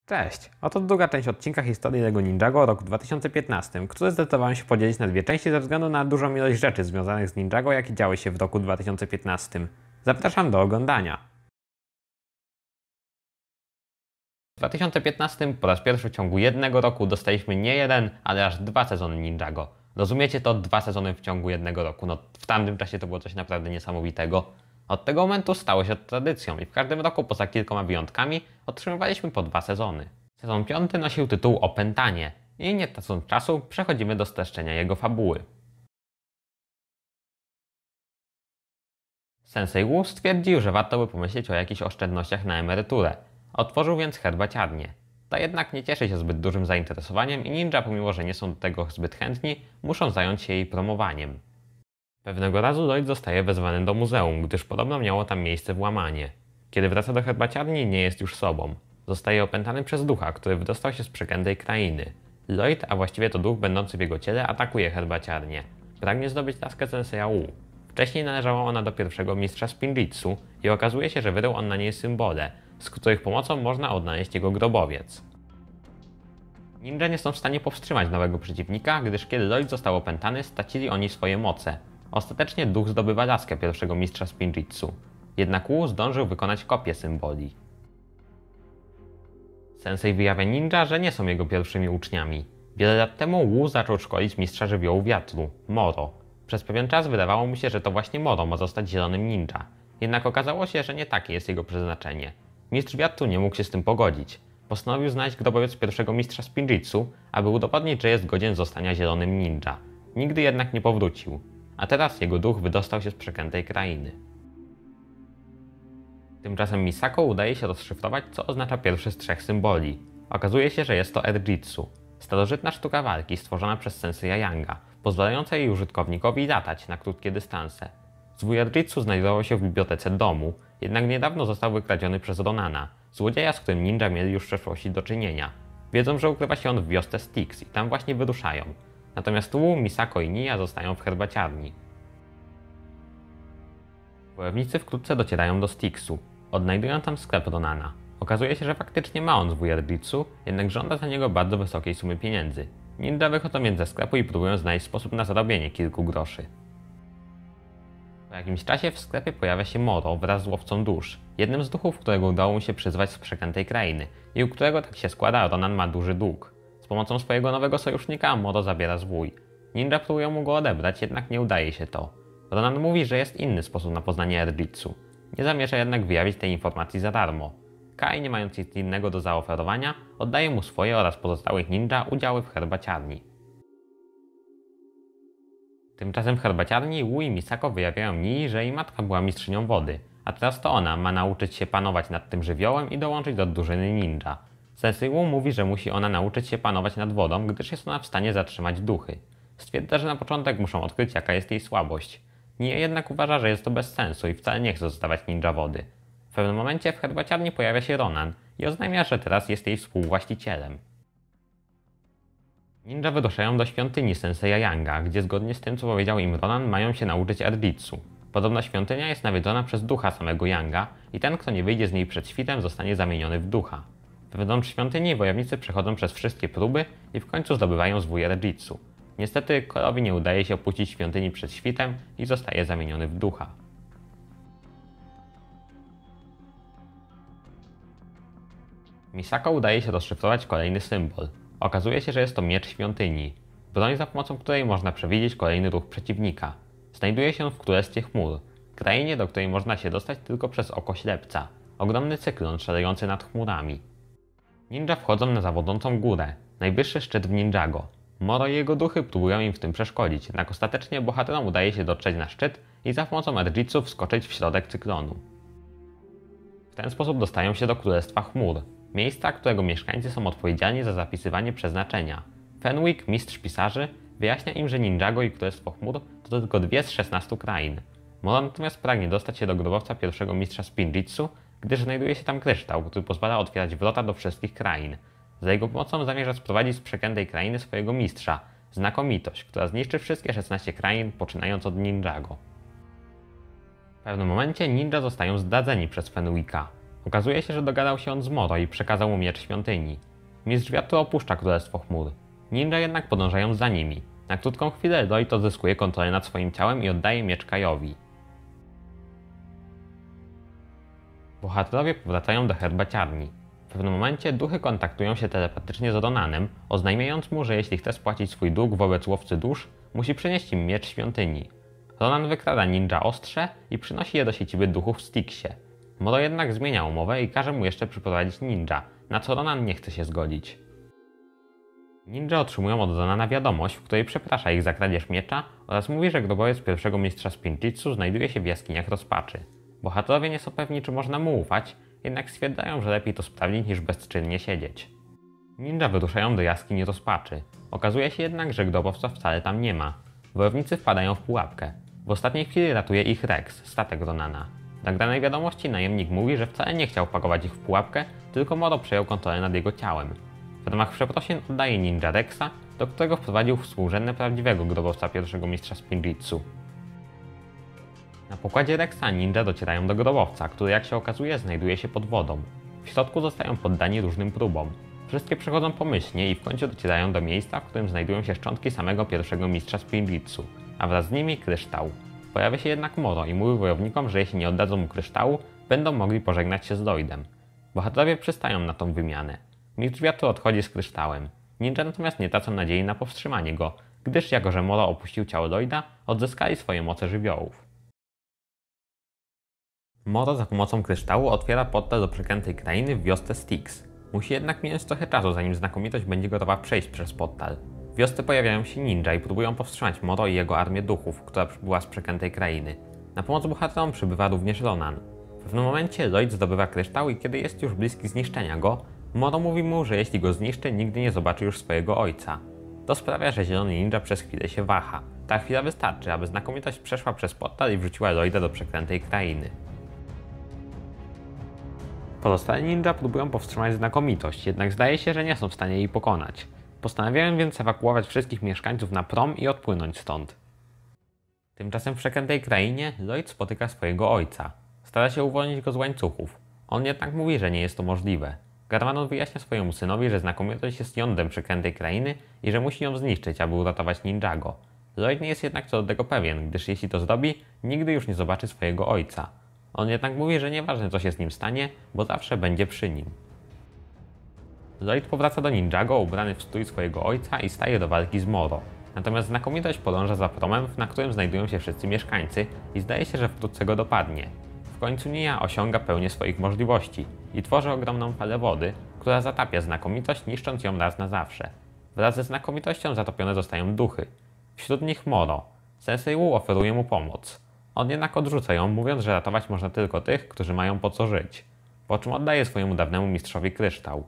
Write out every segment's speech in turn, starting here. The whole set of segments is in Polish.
Cześć, oto druga część odcinka historii LEGO Ninjago o roku 2015, który zdecydowałem się podzielić na dwie części ze względu na dużą ilość rzeczy związanych z Ninjago, jakie działy się w roku 2015. Zapraszam do oglądania. W 2015 po raz pierwszy w ciągu jednego roku dostaliśmy nie jeden, ale aż 2 sezony Ninjago. Rozumiecie to? 2 sezony w ciągu jednego roku. No w tamtym czasie to było coś naprawdę niesamowitego. Od tego momentu stało się to tradycją i w każdym roku, poza kilkoma wyjątkami, otrzymywaliśmy po 2 sezony. Sezon 5 nosił tytuł Opętanie i nie tracąc czasu przechodzimy do streszczenia jego fabuły. Sensei Wu stwierdził, że warto by pomyśleć o jakichś oszczędnościach na emeryturę. Otworzył więc herbaciarnię. Ta jednak nie cieszy się zbyt dużym zainteresowaniem i ninja, pomimo że nie są do tego zbyt chętni, muszą zająć się jej promowaniem. Pewnego razu Lloyd zostaje wezwany do muzeum, gdyż podobno miało tam miejsce włamanie. Kiedy wraca do herbaciarni, nie jest już sobą. Zostaje opętany przez ducha, który wydostał się z przeklętej krainy. Lloyd, a właściwie to duch będący w jego ciele, atakuje herbaciarnię. Pragnie zdobyć laskę Senseja Wu. Wcześniej należała ona do pierwszego mistrza Spinjitzu i okazuje się, że wydał on na niej symbole, z których pomocą można odnaleźć jego grobowiec. Ninja nie są w stanie powstrzymać nowego przeciwnika, gdyż kiedy Lloyd został opętany, stracili oni swoje moce. Ostatecznie duch zdobywa laskę pierwszego mistrza Spinjitzu. Jednak Wu zdążył wykonać kopię symboli. Sensei wyjawia ninja, że nie są jego pierwszymi uczniami. Wiele lat temu Wu zaczął szkolić mistrza żywiołu wiatru, Moro. Przez pewien czas wydawało mu się, że to właśnie Moro ma zostać zielonym ninja. Jednak okazało się, że nie takie jest jego przeznaczenie. Mistrz wiatru nie mógł się z tym pogodzić. Postanowił znaleźć grobowiec pierwszego mistrza Spinjitzu, aby udowodnić, że jest godzien zostania zielonym ninja. Nigdy jednak nie powrócił. A teraz jego duch wydostał się z przeklętej krainy. Tymczasem Misako udaje się rozszyfrować, co oznacza pierwszy z 3 symboli. Okazuje się, że jest to Erdjitsu, starożytna sztuka walki stworzona przez Senseja Yanga, pozwalająca jej użytkownikowi latać na krótkie dystanse. Zwój Erdjitsu znajdował się w bibliotece domu, jednak niedawno został wykradziony przez Ronana, złodzieja, z którym ninja mieli już w przeszłości do czynienia. Wiedzą, że ukrywa się on w wiosce Styx i tam właśnie wyruszają. Natomiast Wu, Misako i Nia zostają w herbaciarni. Wojownicy wkrótce docierają do Styxu. Odnajdują tam sklep Ronana. Okazuje się, że faktycznie ma on zwój Erdjitsu, jednak żąda za niego bardzo wysokiej sumy pieniędzy. Ninja wychodzą więc ze sklepu i próbują znaleźć sposób na zarobienie kilku groszy. Po jakimś czasie w sklepie pojawia się Moro wraz z łowcą dusz, jednym z duchów, którego udało mu się przyzwać z przeklętej krainy i u którego, tak się składa, Ronan ma duży dług. Z pomocą swojego nowego sojusznika Moro zabiera zwój. Ninja próbują mu go odebrać, jednak nie udaje się to. Ronan mówi, że jest inny sposób na poznanie Erdjitsu. Nie zamierza jednak wyjawić tej informacji za darmo. Kai, nie mając nic innego do zaoferowania, oddaje mu swoje oraz pozostałych ninja udziały w herbaciarni. Tymczasem w herbaciarni Wu i Misako wyjawiają Nii, że jej matka była mistrzynią wody, a teraz to ona ma nauczyć się panować nad tym żywiołem i dołączyć do drużyny ninja. Sensei Wu mówi, że musi ona nauczyć się panować nad wodą, gdyż jest ona w stanie zatrzymać duchy. Stwierdza, że na początek muszą odkryć, jaka jest jej słabość. Nia jednak uważa, że jest to bez sensu i wcale nie chce zostawać ninja wody. W pewnym momencie w herbaciarni pojawia się Ronan i oznajmia, że teraz jest jej współwłaścicielem. Ninja wyruszają do świątyni Senseja Yanga, gdzie zgodnie z tym, co powiedział im Ronan, mają się nauczyć Erdjitsu. Podobno świątynia jest nawiedzona przez ducha samego Yanga i ten, kto nie wyjdzie z niej przed świtem, zostanie zamieniony w ducha. Wewnątrz świątyni wojownicy przechodzą przez wszystkie próby i w końcu zdobywają zwój Erdjitsu. Niestety Korowi nie udaje się opuścić świątyni przed świtem i zostaje zamieniony w ducha. Misako udaje się rozszyfrować kolejny symbol. Okazuje się, że jest to miecz świątyni. Broń, za pomocą której można przewidzieć kolejny ruch przeciwnika. Znajduje się w Królestwie Chmur, krainie, do której można się dostać tylko przez oko ślepca. Ogromny cyklon szalejący nad chmurami. Ninja wchodzą na zawodzącą górę, najwyższy szczyt w Ninjago. Moro i jego duchy próbują im w tym przeszkodzić, jednak ostatecznie bohaterom udaje się dotrzeć na szczyt i za pomocą Erdjitsu wskoczyć w środek cyklonu. W ten sposób dostają się do Królestwa Chmur, miejsca, którego mieszkańcy są odpowiedzialni za zapisywanie przeznaczenia. Fenwick, mistrz pisarzy, wyjaśnia im, że Ninjago i Królestwo Chmur to tylko 2 z 16 krain. Moro natomiast pragnie dostać się do grobowca pierwszego mistrza Spinjitzu, gdyż znajduje się tam kryształ, który pozwala otwierać wrota do wszystkich krain. Za jego pomocą zamierza sprowadzić z przeklętej krainy swojego mistrza, znakomitość, która zniszczy wszystkie 16 krain, poczynając od Ninjago. W pewnym momencie ninja zostają zdradzeni przez Fenwicka. Okazuje się, że dogadał się on z Moro i przekazał mu miecz świątyni. Mistrz Wiatru opuszcza Królestwo Chmur. Ninja jednak podążają za nimi. Na krótką chwilę Lloyd odzyskuje kontrolę nad swoim ciałem i oddaje miecz Kaiowi. Bohaterowie powracają do herbaciarni. W pewnym momencie duchy kontaktują się telepatycznie z Ronanem, oznajmiając mu, że jeśli chce spłacić swój dług wobec łowcy dusz, musi przynieść im miecz świątyni. Ronan wykrada ninja ostrze i przynosi je do siedziby duchów w Styxie. Moro jednak zmienia umowę i każe mu jeszcze przyprowadzić ninja, na co Ronan nie chce się zgodzić. Ninja otrzymują od Ronana wiadomość, w której przeprasza ich za kradzież miecza oraz mówi, że grobowiec pierwszego mistrza Spinjitzu znajduje się w jaskiniach rozpaczy. Bohaterowie nie są pewni, czy można mu ufać, jednak stwierdzają, że lepiej to sprawdzić niż bezczynnie siedzieć. Ninja wyruszają do jaskini rozpaczy. Okazuje się jednak, że grobowca wcale tam nie ma. Wojownicy wpadają w pułapkę. W ostatniej chwili ratuje ich Rex, statek Ronana. W nagranej wiadomości najemnik mówi, że wcale nie chciał pakować ich w pułapkę, tylko Moro przejął kontrolę nad jego ciałem. W ramach przeprosin oddaje ninja Rexa, do którego wprowadził współrzędne prawdziwego grobowca pierwszego mistrza Spinjitzu. Na pokładzie Rexa ninja docierają do grobowca, który jak się okazuje znajduje się pod wodą. W środku zostają poddani różnym próbom. Wszystkie przechodzą pomyślnie i w końcu docierają do miejsca, w którym znajdują się szczątki samego pierwszego mistrza Spinjitzu, a wraz z nimi kryształ. Pojawia się jednak Moro i mówi wojownikom, że jeśli nie oddadzą mu kryształu, będą mogli pożegnać się z Lloydem. Bohaterowie przystają na tą wymianę. Mistrz Wiatru odchodzi z kryształem. Ninja natomiast nie tracą nadziei na powstrzymanie go, gdyż jako że Moro opuścił ciało Lloyda, odzyskali swoje moce żywiołów. Moro za pomocą kryształu otwiera portal do przeklętej krainy w wiosce Styx. Musi jednak minąć trochę czasu, zanim znakomitość będzie gotowa przejść przez portal. W wiosce pojawiają się ninja i próbują powstrzymać Moro i jego armię duchów, która przybyła z przeklętej krainy. Na pomoc bohaterom przybywa również Ronan. W pewnym momencie Lloyd zdobywa kryształ i kiedy jest już bliski zniszczenia go, Moro mówi mu, że jeśli go zniszczy, nigdy nie zobaczy już swojego ojca. To sprawia, że zielony ninja przez chwilę się waha. Ta chwila wystarczy, aby znakomitość przeszła przez portal i wrzuciła Lloyda do przeklętej krainy. Pozostali ninja próbują powstrzymać znakomitość, jednak zdaje się, że nie są w stanie jej pokonać. Postanawiają więc ewakuować wszystkich mieszkańców na prom i odpłynąć stąd. Tymczasem w przeklętej krainie Lloyd spotyka swojego ojca. Stara się uwolnić go z łańcuchów. On jednak mówi, że nie jest to możliwe. Garmadon wyjaśnia swojemu synowi, że znakomitość jest jądrem przeklętej krainy i że musi ją zniszczyć, aby uratować Ninjago. Lloyd nie jest jednak co do tego pewien, gdyż jeśli to zrobi, nigdy już nie zobaczy swojego ojca. On jednak mówi, że nieważne co się z nim stanie, bo zawsze będzie przy nim. Lloyd powraca do Ninjago ubrany w strój swojego ojca i staje do walki z Moro. Natomiast znakomitość podąża za promem, na którym znajdują się wszyscy mieszkańcy i zdaje się, że wkrótce go dopadnie. W końcu Nia osiąga pełnię swoich możliwości i tworzy ogromną falę wody, która zatapia znakomitość, niszcząc ją raz na zawsze. Wraz ze znakomitością zatopione zostają duchy. Wśród nich Moro. Sensei Wu oferuje mu pomoc. On jednak odrzuca ją, mówiąc, że ratować można tylko tych, którzy mają po co żyć. Po czym oddaje swojemu dawnemu mistrzowi kryształ.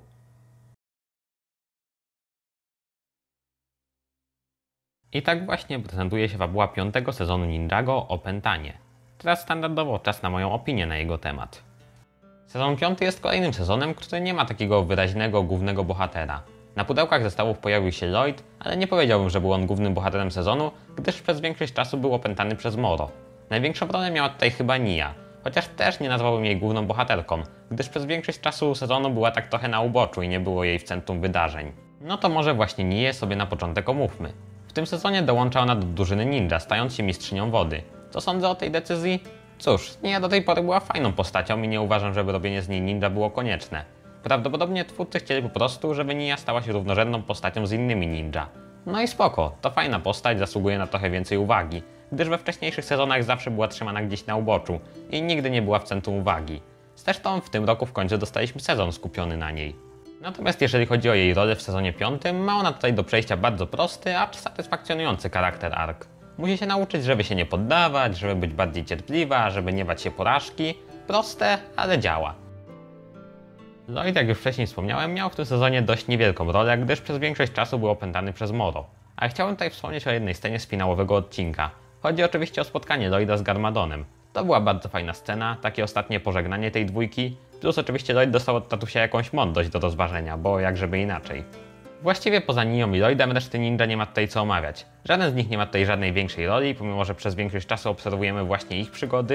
I tak właśnie prezentuje się fabuła 5. sezonu Ninjago Opętanie. Teraz standardowo czas na moją opinię na jego temat. Sezon 5 jest kolejnym sezonem, który nie ma takiego wyraźnego głównego bohatera. Na pudełkach zestawów pojawił się Lloyd, ale nie powiedziałbym, że był on głównym bohaterem sezonu, gdyż przez większość czasu był opętany przez Moro. Największą rolę miała tutaj chyba Nia, chociaż też nie nazwałbym jej główną bohaterką, gdyż przez większość czasu sezonu była tak trochę na uboczu i nie było jej w centrum wydarzeń. No to może właśnie Nię sobie na początek omówmy. W tym sezonie dołącza ona do drużyny ninja, stając się mistrzynią wody. Co sądzę o tej decyzji? Cóż, Nia do tej pory była fajną postacią i nie uważam, żeby robienie z niej ninja było konieczne. Prawdopodobnie twórcy chcieli po prostu, żeby Nia stała się równorzędną postacią z innymi ninja. No i spoko, to fajna postać, zasługuje na trochę więcej uwagi, gdyż we wcześniejszych sezonach zawsze była trzymana gdzieś na uboczu i nigdy nie była w centrum uwagi. Zresztą w tym roku w końcu dostaliśmy sezon skupiony na niej. Natomiast jeżeli chodzi o jej rolę w sezonie 5, ma ona tutaj do przejścia bardzo prosty, acz satysfakcjonujący charakter arc. Musi się nauczyć, żeby się nie poddawać, żeby być bardziej cierpliwa, żeby nie bać się porażki. Proste, ale działa. Lloyd, jak już wcześniej wspomniałem, miał w tym sezonie dość niewielką rolę, gdyż przez większość czasu był opętany przez Moro. Ale chciałem tutaj wspomnieć o jednej scenie z finałowego odcinka. Chodzi oczywiście o spotkanie Lloyda z Garmadonem. To była bardzo fajna scena, takie ostatnie pożegnanie tej dwójki, plus oczywiście Lloyd dostał od tatusia jakąś mądrość do rozważenia, bo jak żeby inaczej. Właściwie poza Nią i Lloydem reszty ninja nie ma tutaj co omawiać. Żaden z nich nie ma tutaj żadnej większej roli, pomimo że przez większość czasu obserwujemy właśnie ich przygody.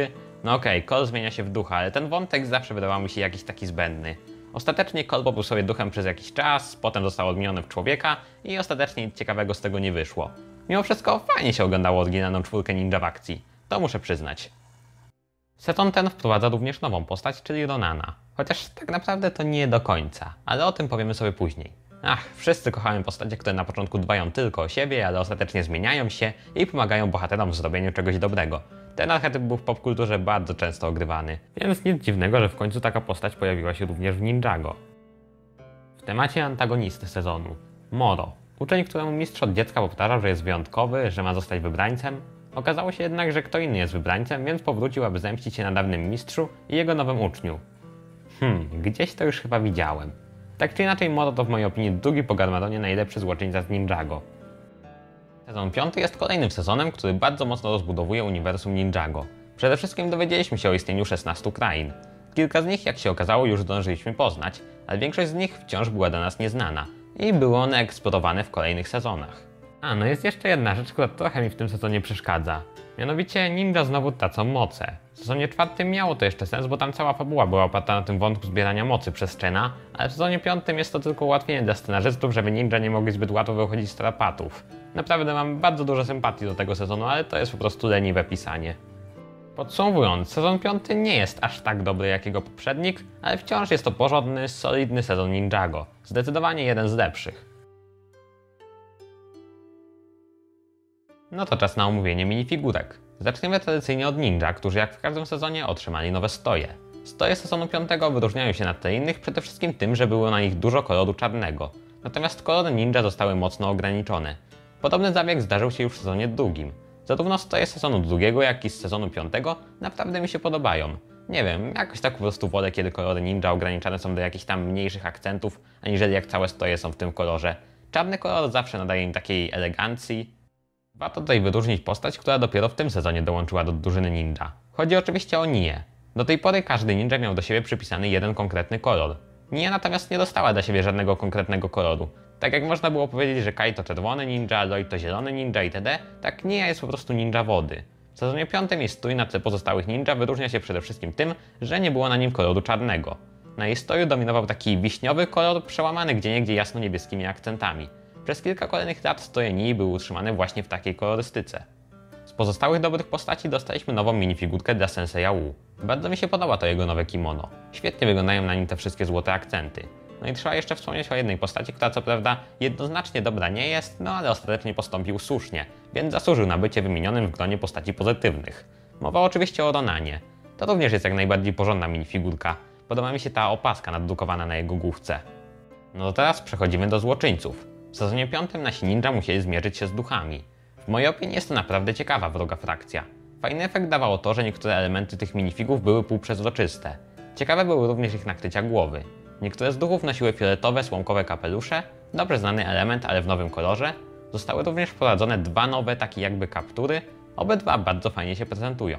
No okej, Cole zmienia się w ducha, ale ten wątek zawsze wydawał mi się jakiś taki zbędny. Ostatecznie Cole pobył sobie duchem przez jakiś czas, potem został odmieniony w człowieka i ostatecznie nic ciekawego z tego nie wyszło. Mimo wszystko fajnie się oglądało oryginalną czwórkę ninja w akcji, to muszę przyznać. Sezon ten wprowadza również nową postać, czyli Ronana. Chociaż tak naprawdę to nie do końca, ale o tym powiemy sobie później. Wszyscy kochamy postacie, które na początku dbają tylko o siebie, ale ostatecznie zmieniają się i pomagają bohaterom w zrobieniu czegoś dobrego. Ten archetyp był w popkulturze bardzo często ogrywany, więc nic dziwnego, że w końcu taka postać pojawiła się również w Ninjago. W temacie antagonisty sezonu. Moro. Uczeń, któremu mistrz od dziecka powtarzał, że jest wyjątkowy, że ma zostać wybrańcem. Okazało się jednak, że kto inny jest wybrańcem, więc powrócił, aby zemścić się na dawnym mistrzu i jego nowym uczniu. Gdzieś to już chyba widziałem. Tak czy inaczej, Moro to w mojej opinii drugi po Garmadonie najlepszy złoczyńca z Ninjago. Sezon 5 jest kolejnym sezonem, który bardzo mocno rozbudowuje uniwersum Ninjago. Przede wszystkim dowiedzieliśmy się o istnieniu 16 krain. Kilka z nich, jak się okazało, już zdążyliśmy poznać, ale większość z nich wciąż była dla nas nieznana i były one eksplorowane w kolejnych sezonach. No jest jeszcze jedna rzecz, która trochę mi w tym sezonie przeszkadza. Mianowicie ninja znowu tracą moce. W sezonie 4 miało to jeszcze sens, bo tam cała fabuła była oparta na tym wątku zbierania mocy przez Chena, ale w sezonie 5 jest to tylko ułatwienie dla scenarzystów, żeby ninja nie mogli zbyt łatwo wychodzić z tarapatów. Naprawdę mam bardzo dużo sympatii do tego sezonu, ale to jest po prostu leniwe pisanie. Podsumowując, sezon 5 nie jest aż tak dobry jak jego poprzednik, ale wciąż jest to porządny, solidny sezon Ninjago. Zdecydowanie jeden z lepszych. No to czas na omówienie minifigurek. Zaczniemy tradycyjnie od ninja, którzy jak w każdym sezonie otrzymali nowe stoje. Stoje sezonu 5 wyróżniają się nad te innych przede wszystkim tym, że było na nich dużo koloru czarnego. Natomiast kolory ninja zostały mocno ograniczone. Podobny zabieg zdarzył się już w sezonie 2. Zarówno stoje z sezonu 2, jak i z sezonu 5 naprawdę mi się podobają. Nie wiem, jakoś tak po prostu wolę, kiedy kolory ninja ograniczane są do jakichś tam mniejszych akcentów, aniżeli jak całe stoje są w tym kolorze. Czarny kolor zawsze nadaje im takiej elegancji. Warto tutaj wyróżnić postać, która dopiero w tym sezonie dołączyła do drużyny ninja. Chodzi oczywiście o Nię. Do tej pory każdy ninja miał do siebie przypisany jeden konkretny kolor. Nia natomiast nie dostała dla siebie żadnego konkretnego koloru. Tak jak można było powiedzieć, że Kai to czerwony ninja, Lloyd to zielony ninja itd., tak Nia jest po prostu ninja wody. W sezonie 5 jej strój na tle pozostałych ninja wyróżnia się przede wszystkim tym, że nie było na nim koloru czarnego. Na jej stroju dominował taki wiśniowy kolor, przełamany gdzieniegdzie jasno-niebieskimi akcentami. Przez kilka kolejnych lat stroje Nii były utrzymane właśnie w takiej kolorystyce. Z pozostałych dobrych postaci dostaliśmy nową minifigurkę dla Senseja Wu. Bardzo mi się podoba to jego nowe kimono. Świetnie wyglądają na nim te wszystkie złote akcenty. No i trzeba jeszcze wspomnieć o jednej postaci, która co prawda jednoznacznie dobra nie jest, no ale ostatecznie postąpił słusznie, więc zasłużył na bycie wymienionym w gronie postaci pozytywnych. Mowa oczywiście o Ronanie. To również jest jak najbardziej porządna minifigurka. Podoba mi się ta opaska nadrukowana na jego główce. No to teraz przechodzimy do złoczyńców. W sezonie 5 nasi ninja musieli zmierzyć się z duchami. W mojej opinii jest to naprawdę ciekawa wroga frakcja. Fajny efekt dawało to, że niektóre elementy tych minifigów były półprzezroczyste. Ciekawe były również ich nakrycia głowy. Niektóre z duchów nosiły fioletowe, słomkowe kapelusze, dobrze znany element, ale w nowym kolorze. Zostały również wprowadzone dwa nowe, takie jakby kaptury, obydwa bardzo fajnie się prezentują.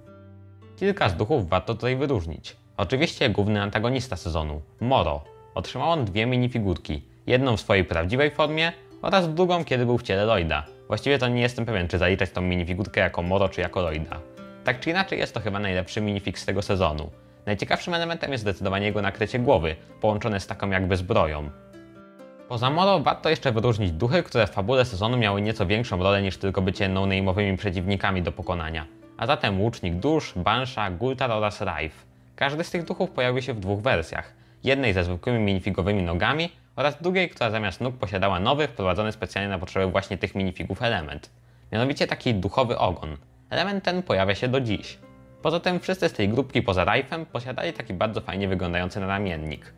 Kilka z duchów warto tutaj wyróżnić. Oczywiście główny antagonista sezonu, Moro. Otrzymał on dwie minifigurki, jedną w swojej prawdziwej formie oraz drugą, kiedy był w ciele Lloyda. Właściwie to nie jestem pewien, czy zaliczać tą minifigurkę jako Moro, czy jako Lloyda. Tak czy inaczej jest to chyba najlepszy minifig z tego sezonu. Najciekawszym elementem jest zdecydowanie jego nakrycie głowy, połączone z taką jakby zbroją. Poza Moro warto jeszcze wyróżnić duchy, które w fabule sezonu miały nieco większą rolę niż tylko bycie no-name'owymi przeciwnikami do pokonania. A zatem Łucznik Dusz, Bansha, Gultar oraz Raif. Każdy z tych duchów pojawił się w dwóch wersjach. Jednej ze zwykłymi minifigowymi nogami oraz drugiej, która zamiast nóg posiadała nowy, wprowadzony specjalnie na potrzeby właśnie tych minifigów element. Mianowicie taki duchowy ogon. Element ten pojawia się do dziś. Poza tym wszyscy z tej grupki poza Raifem posiadali taki bardzo fajnie wyglądający naramiennik.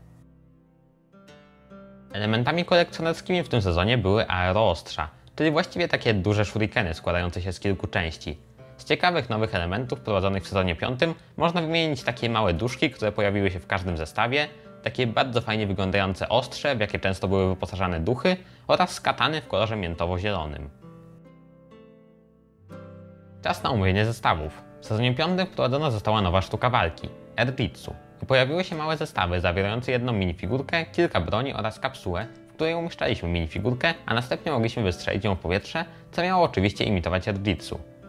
Elementami kolekcjonerskimi w tym sezonie były aeroostrza, czyli właściwie takie duże shurikeny składające się z kilku części. Z ciekawych nowych elementów wprowadzonych w sezonie 5 można wymienić takie małe duszki, które pojawiły się w każdym zestawie, takie bardzo fajnie wyglądające ostrze, w jakie często były wyposażane duchy, oraz katany w kolorze miętowo-zielonym. Czas na omówienie zestawów. W sezonie 5 wprowadzona została nowa sztuka walki – Erditsu. I pojawiły się małe zestawy zawierające jedną minifigurkę, kilka broni oraz kapsułę, w której umieszczaliśmy minifigurkę, a następnie mogliśmy wystrzelić ją w powietrze, co miało oczywiście imitować Erditsu.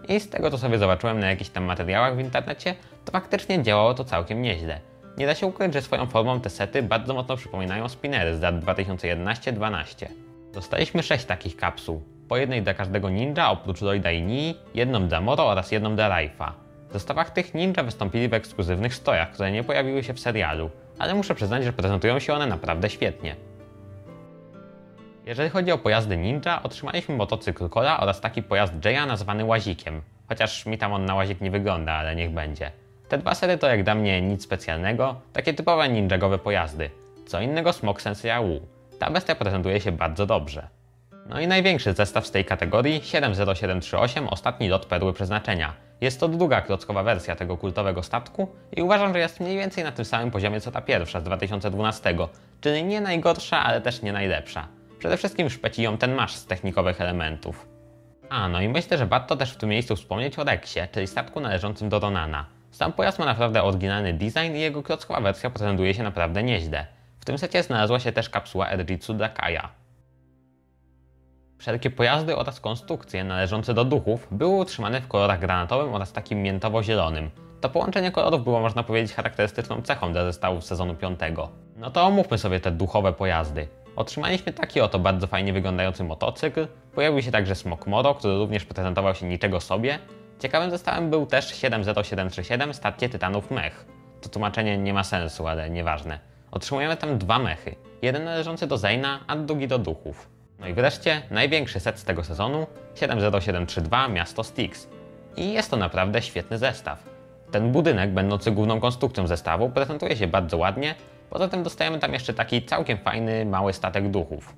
I z tego co sobie zobaczyłem na jakichś tam materiałach w internecie, to faktycznie działało to całkiem nieźle. Nie da się ukryć, że swoją formą te sety bardzo mocno przypominają spinnery z lat 2011-12. Dostaliśmy 6 takich kapsuł, po jednej dla każdego ninja oprócz Lloyda i Nii, jedną dla Moro oraz jedną dla Raifa. W zestawach tych ninja wystąpili w ekskluzywnych strojach, które nie pojawiły się w serialu, ale muszę przyznać, że prezentują się one naprawdę świetnie. Jeżeli chodzi o pojazdy ninja, otrzymaliśmy motocykl Cola oraz taki pojazd Jaya nazwany Łazikiem, chociaż mi tam on na łazik nie wygląda, ale niech będzie. Te dwa sery to jak dla mnie nic specjalnego, takie typowe ninjagowe pojazdy. Co innego Smok Sensei Wu. Ta bestia prezentuje się bardzo dobrze. No i największy zestaw z tej kategorii 70738 Ostatni lot Perły Przeznaczenia. Jest to druga klockowa wersja tego kultowego statku i uważam, że jest mniej więcej na tym samym poziomie co ta pierwsza z 2012, czyli nie najgorsza, ale też nie najlepsza. Przede wszystkim szpeci ją ten masz z technikowych elementów. No i myślę, że warto też w tym miejscu wspomnieć o Rexie, czyli statku należącym do Ronana. Sam pojazd ma naprawdę oryginalny design i jego klockowa wersja prezentuje się naprawdę nieźle. W tym secie znalazła się też kapsuła Erjitsu dla Kaja. Wszelkie pojazdy oraz konstrukcje należące do duchów były utrzymane w kolorach granatowym oraz takim miętowo-zielonym. To połączenie kolorów było, można powiedzieć, charakterystyczną cechą dla zestawów sezonu 5. No to omówmy sobie te duchowe pojazdy. Otrzymaliśmy taki oto bardzo fajnie wyglądający motocykl, pojawił się także Smok Moro, który również prezentował się niczego sobie. Ciekawym zestawem był też 70737 Starcie Tytanów Mech. To tłumaczenie nie ma sensu, ale nieważne. Otrzymujemy tam dwa mechy, jeden należący do Zeina, a drugi do duchów. No i wreszcie największy set z tego sezonu 70732 Miasto Styx. I jest to naprawdę świetny zestaw. Ten budynek, będący główną konstrukcją zestawu, prezentuje się bardzo ładnie. Poza tym dostajemy tam jeszcze taki całkiem fajny, mały statek duchów.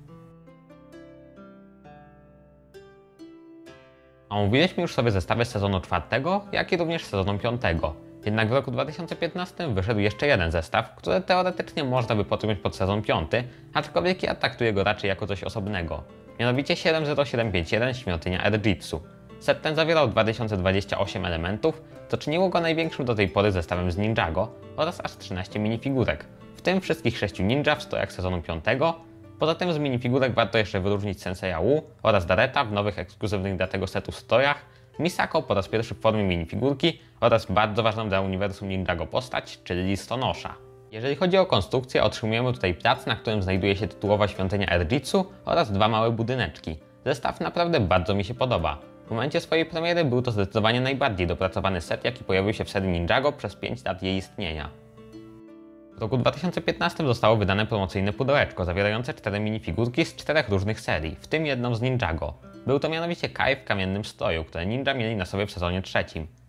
Omówiliśmy już sobie zestawy z sezonu 4, jak i również z sezonu 5. Jednak w roku 2015 wyszedł jeszcze jeden zestaw, który teoretycznie można by podciągnąć pod sezon 5, aczkolwiek ja traktuję go raczej jako coś osobnego. Mianowicie 70751 Świątynia Erjitsu. Set ten zawierał 2028 elementów, co czyniło go największym do tej pory zestawem z Ninjago oraz aż 13 minifigurek, w tym wszystkich 6 ninja w strojach sezonu 5. Poza tym z minifigurek warto jeszcze wyróżnić Sensei'a Wu oraz Dareta w nowych ekskluzywnych dla tego setu strojach, Misako po raz pierwszy w formie minifigurki oraz bardzo ważną dla uniwersum Ninjago postać, czyli listonosza. Jeżeli chodzi o konstrukcję, otrzymujemy tutaj plac, na którym znajduje się tytułowa świątynia Erjitsu oraz dwa małe budyneczki. Zestaw naprawdę bardzo mi się podoba. W momencie swojej premiery był to zdecydowanie najbardziej dopracowany set, jaki pojawił się w serii Ninjago przez 5 lat jej istnienia. W roku 2015 zostało wydane promocyjne pudełeczko zawierające 4 minifigurki z 4 różnych serii, w tym jedną z Ninjago. Był to mianowicie Kai w kamiennym stroju, które ninja mieli na sobie w sezonie 3.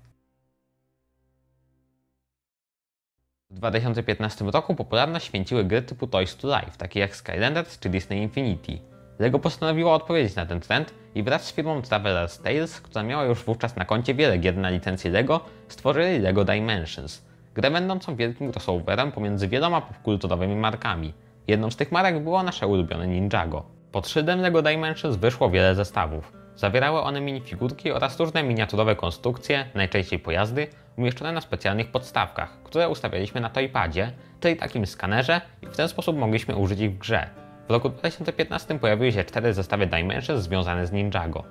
W 2015 roku popularność święciły gry typu Toys to Life, takie jak Skylanders czy Disney Infinity. LEGO postanowiło odpowiedzieć na ten trend i wraz z firmą Traveler's Tales, która miała już wówczas na koncie wiele gier na licencji LEGO, stworzyli LEGO Dimensions. Grę będącą wielkim crossoverem pomiędzy wieloma popkulturowymi markami. Jedną z tych marek było nasze ulubione Ninjago. Pod szyldem LEGO Dimensions wyszło wiele zestawów. Zawierały one minifigurki oraz różne miniaturowe konstrukcje, najczęściej pojazdy, umieszczone na specjalnych podstawkach, które ustawialiśmy na toypadzie, czyli takim skanerze, i w ten sposób mogliśmy użyć ich w grze. W roku 2015 pojawiły się 4 zestawy Dimensions związane z Ninjago.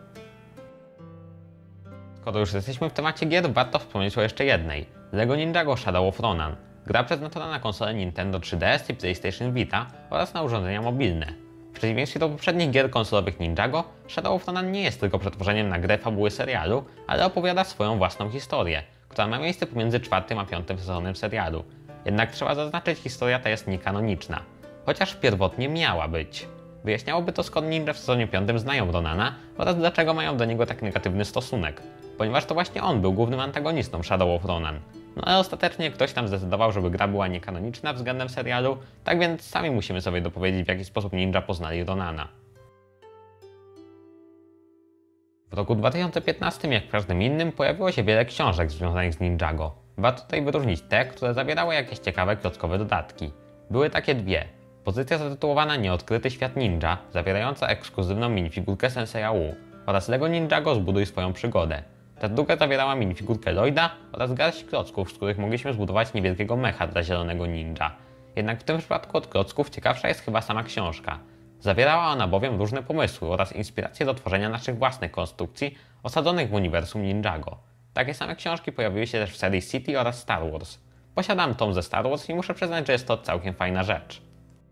Skoro już jesteśmy w temacie gier, warto wspomnieć o jeszcze jednej. LEGO Ninjago Shadow of Ronan. Gra przeznaczona na konsole Nintendo 3DS i PlayStation Vita oraz na urządzenia mobilne. W przeciwieństwie do poprzednich gier konsolowych Ninjago, Shadow of Ronan nie jest tylko przetworzeniem na grę fabuły serialu, ale opowiada swoją własną historię, która ma miejsce pomiędzy 4. a 5. sezonem serialu. Jednak trzeba zaznaczyć, historia ta jest niekanoniczna. Chociaż pierwotnie miała być. Wyjaśniałoby to, skąd ninja w sezonie 5 znają Ronana oraz dlaczego mają do niego tak negatywny stosunek. Ponieważ to właśnie on był głównym antagonistą Shadow of Ronan. No ale ostatecznie ktoś tam zdecydował, żeby gra była niekanoniczna względem serialu, tak więc sami musimy sobie dopowiedzieć, w jaki sposób ninja poznali Ronana. W roku 2015, jak w każdym innym, pojawiło się wiele książek związanych z Ninjago. Warto tutaj wyróżnić te, które zawierały jakieś ciekawe klockowe dodatki. Były takie dwie. Pozycja zatytułowana Nieodkryty świat ninja, zawierająca ekskluzywną minifigurkę Sensei'a Wu oraz LEGO Ninjago Zbuduj swoją przygodę. Ta druga zawierała minifigurkę Lloyda oraz garść klocków, z których mogliśmy zbudować niewielkiego mecha dla zielonego ninja. Jednak w tym przypadku od klocków ciekawsza jest chyba sama książka. Zawierała ona bowiem różne pomysły oraz inspiracje do tworzenia naszych własnych konstrukcji osadzonych w uniwersum Ninjago. Takie same książki pojawiły się też w serii City oraz Star Wars. Posiadam tom ze Star Wars i muszę przyznać, że jest to całkiem fajna rzecz.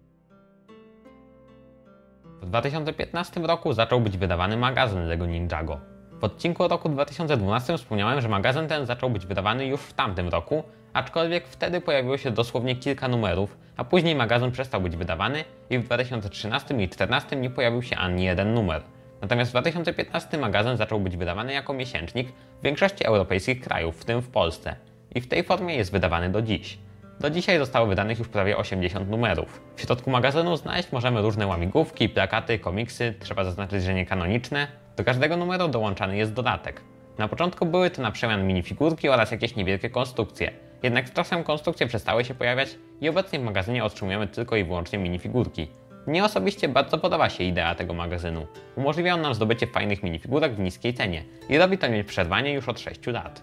W 2015 roku zaczął być wydawany magazyn LEGO Ninjago. W odcinku o roku 2012 wspomniałem, że magazyn ten zaczął być wydawany już w tamtym roku, aczkolwiek wtedy pojawiło się dosłownie kilka numerów, a później magazyn przestał być wydawany i w 2013 i 2014 nie pojawił się ani jeden numer. Natomiast w 2015 magazyn zaczął być wydawany jako miesięcznik w większości europejskich krajów, w tym w Polsce. I w tej formie jest wydawany do dziś. Do dzisiaj zostało wydanych już prawie 80 numerów. W środku magazynu znaleźć możemy różne łamigłówki, plakaty, komiksy, trzeba zaznaczyć, że nie kanoniczne. Do każdego numeru dołączany jest dodatek. Na początku były to na przemian minifigurki oraz jakieś niewielkie konstrukcje. Jednak z czasem konstrukcje przestały się pojawiać i obecnie w magazynie otrzymujemy tylko i wyłącznie minifigurki. Mnie osobiście bardzo podoba się idea tego magazynu. Umożliwia on nam zdobycie fajnych minifigurek w niskiej cenie i robi to nieprzerwanie już od 6 lat.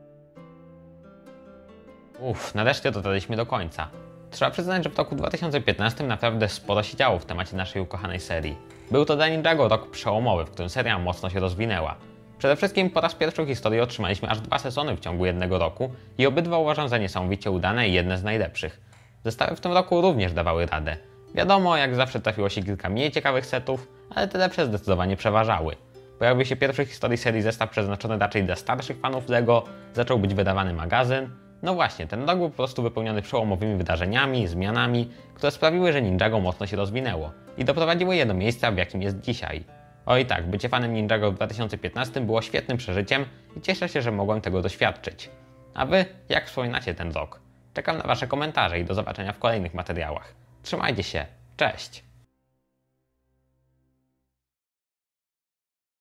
Nareszcie dotarliśmy do końca. Trzeba przyznać, że w roku 2015 naprawdę sporo się działo w temacie naszej ukochanej serii. Był to dla Ninjago rok przełomowy, w którym seria mocno się rozwinęła. Przede wszystkim po raz pierwszy w historii otrzymaliśmy aż 2 sezony w ciągu jednego roku i obydwa uważam za niesamowicie udane i jedne z najlepszych. Zestawy w tym roku również dawały radę. Wiadomo, jak zawsze trafiło się kilka mniej ciekawych setów, ale te lepsze zdecydowanie przeważały. Pojawił się pierwszy w historii serii zestaw przeznaczony raczej dla starszych fanów LEGO, zaczął być wydawany magazyn. No właśnie, ten rok był po prostu wypełniony przełomowymi wydarzeniami, zmianami, które sprawiły, że Ninjago mocno się rozwinęło i doprowadziły je do miejsca, w jakim jest dzisiaj. Oj tak, bycie fanem Ninjago w 2015 było świetnym przeżyciem i cieszę się, że mogłem tego doświadczyć. A wy, jak wspominacie ten rok? Czekam na wasze komentarze i do zobaczenia w kolejnych materiałach. Trzymajcie się, cześć!